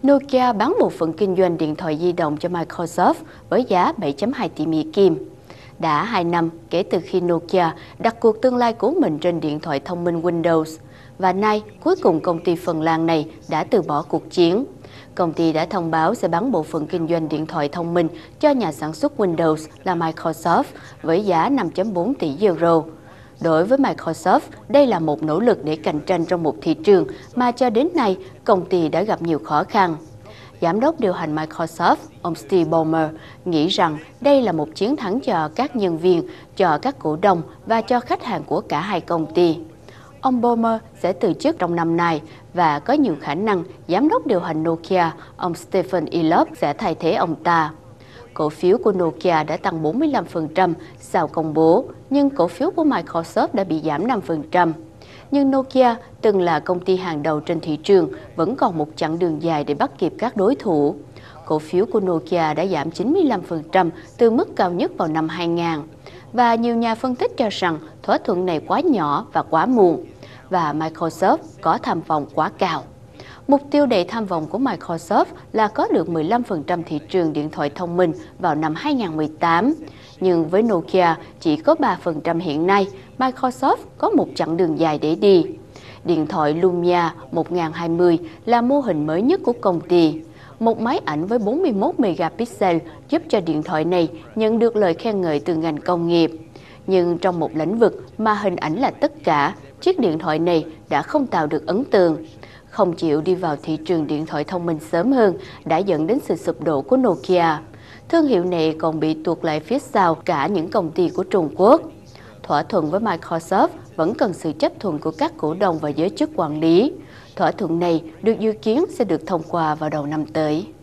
Nokia bán bộ phận kinh doanh điện thoại di động cho Microsoft với giá 7,2 tỷ Mỹ Kim. Đã 2 năm kể từ khi Nokia đặt cuộc tương lai của mình trên điện thoại thông minh Windows. Và nay, cuối cùng công ty Phần Lan này đã từ bỏ cuộc chiến. Công ty đã thông báo sẽ bán bộ phận kinh doanh điện thoại thông minh cho nhà sản xuất Windows là Microsoft với giá 5,4 tỷ euro. Đối với Microsoft, đây là một nỗ lực để cạnh tranh trong một thị trường mà cho đến nay công ty đã gặp nhiều khó khăn. Giám đốc điều hành Microsoft, ông Steve Ballmer, nghĩ rằng đây là một chiến thắng cho các nhân viên, cho các cổ đông và cho khách hàng của cả hai công ty. Ông Ballmer sẽ từ chức trong năm nay và có nhiều khả năng giám đốc điều hành Nokia, ông Stephen Elop sẽ thay thế ông ta. Cổ phiếu của Nokia đã tăng 45% sau công bố, nhưng cổ phiếu của Microsoft đã bị giảm 5%. Nhưng Nokia, từng là công ty hàng đầu trên thị trường, vẫn còn một chặng đường dài để bắt kịp các đối thủ. Cổ phiếu của Nokia đã giảm 95% từ mức cao nhất vào năm 2000. Và nhiều nhà phân tích cho rằng thỏa thuận này quá nhỏ và quá muộn, và Microsoft có tham vọng quá cao. Mục tiêu đầy tham vọng của Microsoft là có được 15% thị trường điện thoại thông minh vào năm 2018. Nhưng với Nokia chỉ có 3% hiện nay, Microsoft có một chặng đường dài để đi. Điện thoại Lumia 1020 là mô hình mới nhất của công ty. Một máy ảnh với 41 megapixel giúp cho điện thoại này nhận được lời khen ngợi từ ngành công nghiệp. Nhưng trong một lĩnh vực mà hình ảnh là tất cả, chiếc điện thoại này đã không tạo được ấn tượng. Không chịu đi vào thị trường điện thoại thông minh sớm hơn đã dẫn đến sự sụp đổ của Nokia. Thương hiệu này còn bị tuột lại phía sau cả những công ty của Trung Quốc. Thỏa thuận với Microsoft vẫn cần sự chấp thuận của các cổ đông và giới chức quản lý. Thỏa thuận này được dự kiến sẽ được thông qua vào đầu năm tới.